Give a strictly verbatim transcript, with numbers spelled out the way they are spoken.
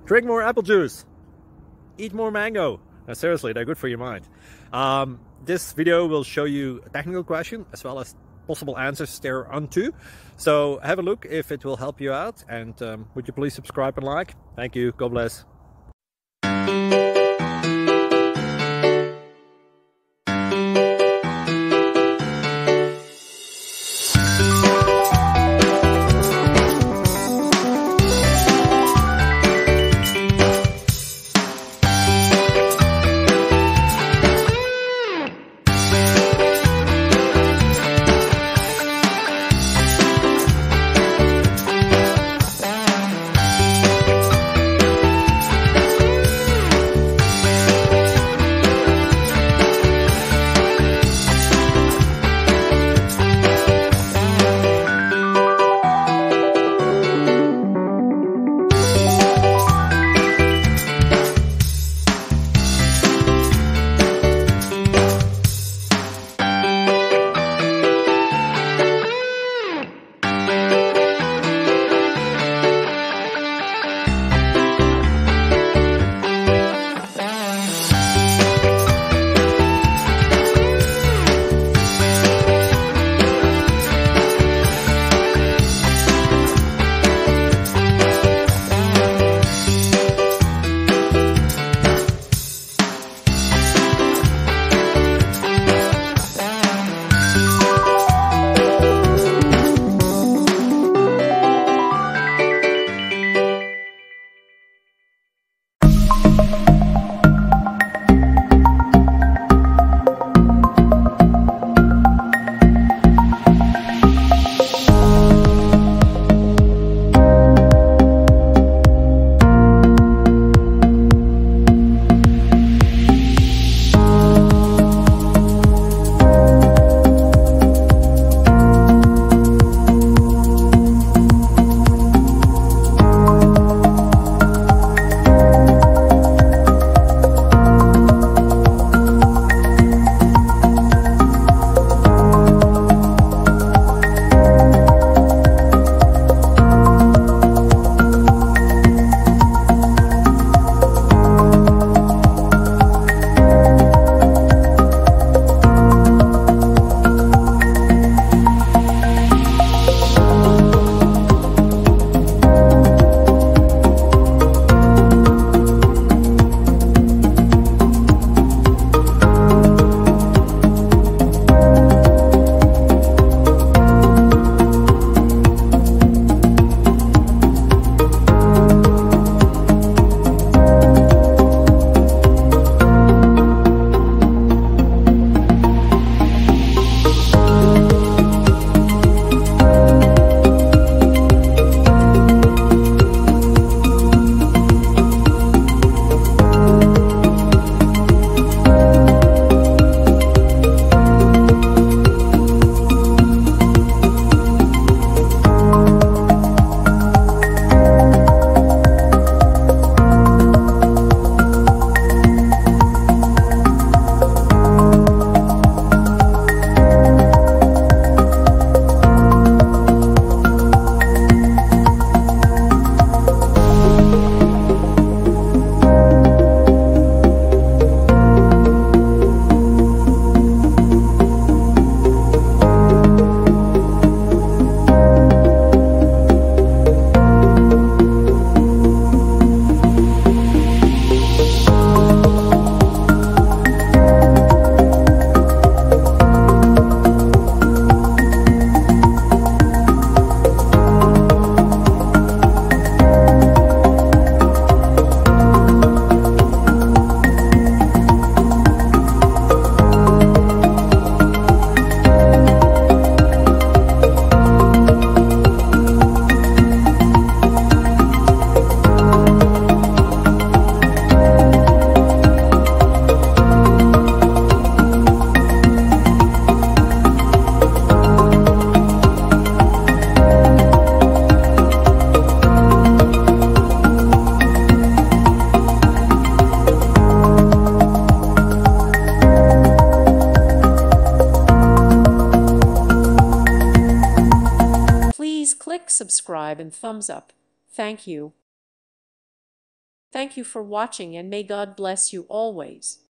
Drink more apple juice. Eat more mango. No, seriously, they're good for your mind. Um, this video will show you a technical question as well as possible answers thereunto. So have a look if it will help you out, and um, would you please subscribe and like? Thank you. God bless. subscribe, and thumbs up. Thank you. Thank you for watching, and may God bless you always.